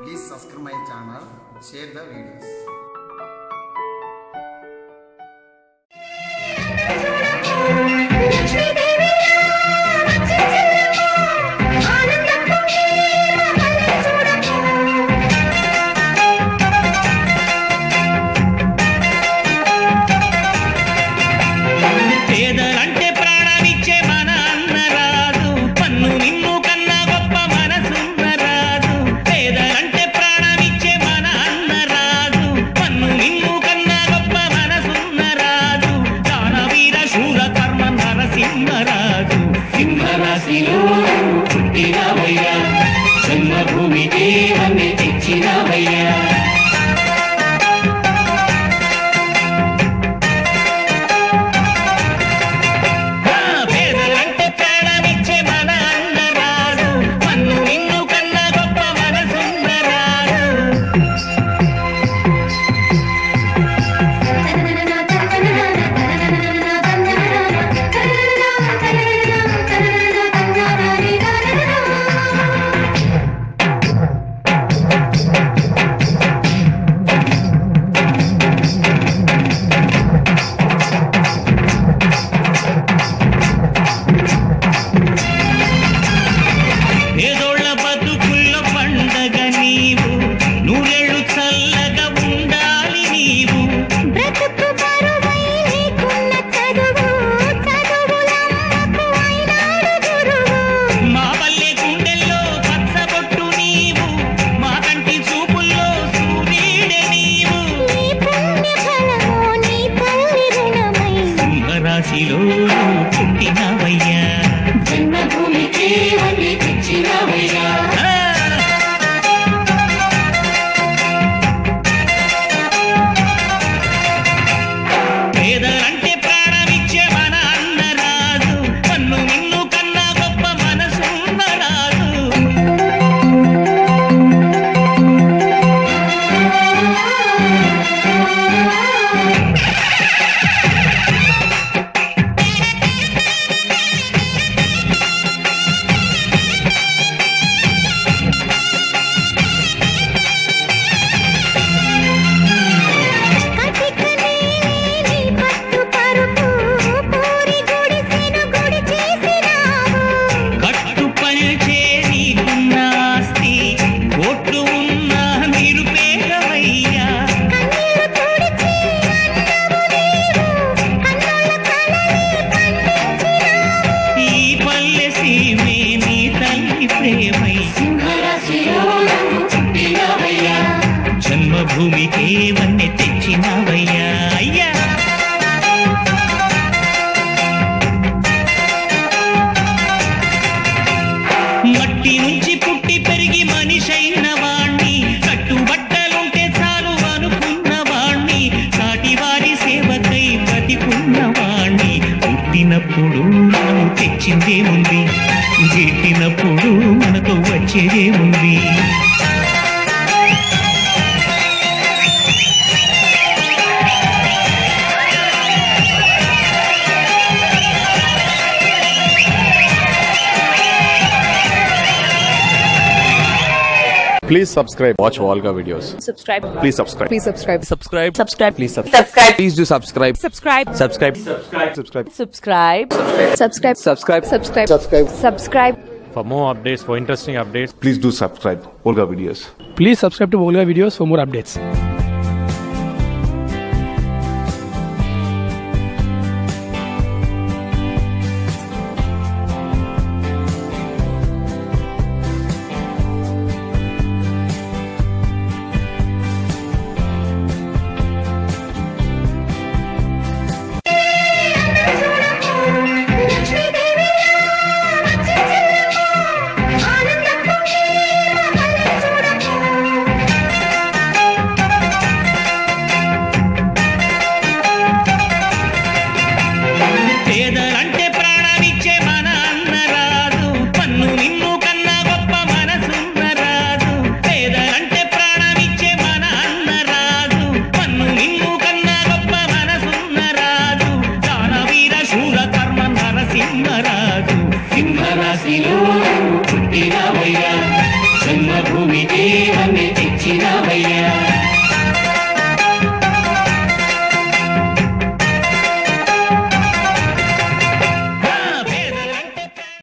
Please subscribe my channel, share the videos. జన్మభూమి దేవన్ని తెచ్చినవయ్యా పేదలంటే ప్రాణమిచ్చే మన అన్నరాజు మన్ను నిన్ను కన్నా గొప్ప మనసున్నరాజు పుట్టినవయ్యా జన్మభూమి దేవన్ని తెచ్చినవయ్యా పేదలంటే ప్రాణమిచ్చే మన అన్నరాజు మన్ను నిన్ను కన్నా గొప్ప మనసున్నరాజు జన్మభూమికి వన్నె తెచ్చినవయ్యా అయ్యా మట్టి నుంచి పుట్టి పెరిగి మనిషైన వాణ్ణి కట్టుబట్టలుంటే చాలు అనుకున్న వాణ్ణి సాటి వారి సేవకై బ్రతికున్న వాణ్ణి పుట్టినప్పుడు మనం తెచ్చిందే ఉంది గిట్టినప్పుడు మనకు వచ్చేదే ఉంది Please subscribe. Watch Volga videos. Subscribe. Please subscribe. Please subscribe. Subscribe. Subscribe. Please subscribe. Subscribe. Please do subscribe. Subscribe. Subscribe. Subscribe. Subscribe. Subscribe. Subscribe. Subscribe. Subscribe. Subscribe. Subscribe. For more updates, for interesting updates, Please do subscribe. Volga videos. Please subscribe to Volga videos for more updates. దేహమే తెచ్చినవయ్యా